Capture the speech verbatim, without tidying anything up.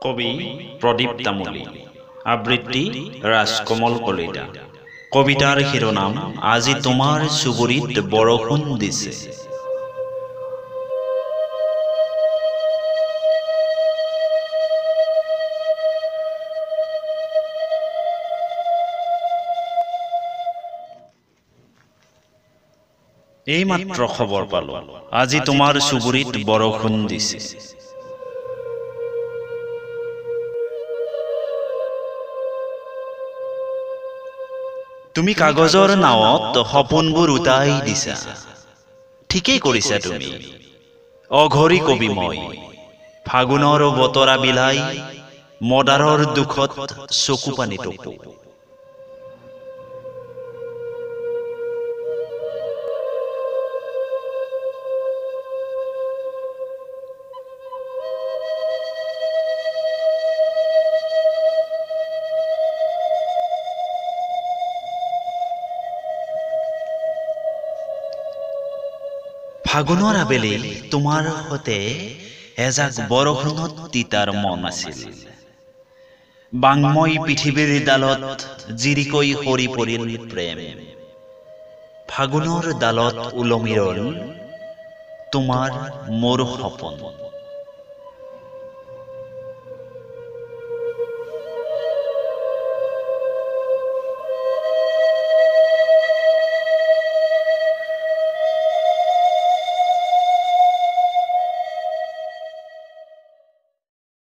কবি প্ৰদীপ তামুলী, আবৃত্তি ৰাজকমল কলিতা। কবিতাৰ শিৰোনাম আজি তোমাৰ চুবুৰীত বৰষুণ দিছে। এই মাত্ৰ খবৰ পালো, আজি তোমাৰ চুবুৰীত বৰষুণ দিছে। তুমি কাগজৰ নাৱত সপোনবোৰ উটাই দিছা। ঠিকেই কৰিছা তুমি, অঘৰী কবি মই। ফাগুনৰ বতৰা বিলাই মদাৰৰ দুখত চকু পানী টপো। ফাগুনৰ আবেলি তোমাৰ সতে এজাক বৰষুণত তিতাৰ মন আছিল। বাংময় পৃথিৱীৰ ডালত জিৰিকৈ সৰি পৰিল প্ৰেম। ফাগুনৰ ডালত ওলমি ৰল তোমাৰ মোৰ সপোন।